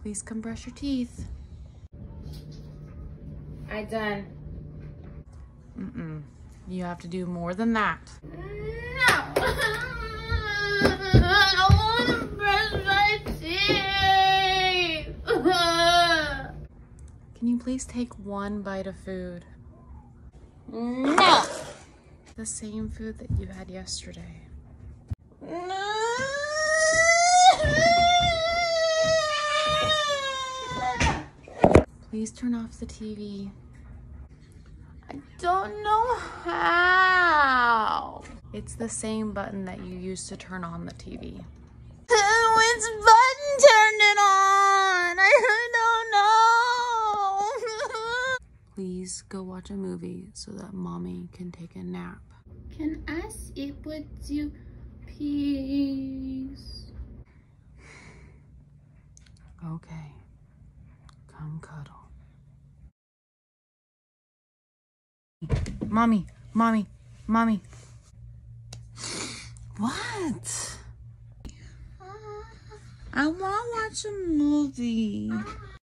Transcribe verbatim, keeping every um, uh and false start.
Please come brush your teeth. I done. Mm-mm. You have to do more than that. No. I want to brush my teeth. Can you please take one bite of food? No. The same food that you had yesterday. No. Please turn off the T V. I don't know how. It's the same button that you used to turn on the T V. Which button turned it on? I don't know. Please go watch a movie so that mommy can take a nap. Can I sleep with you, please? Okay, come cuddle. Mommy, mommy, mommy. What? I want to watch a movie.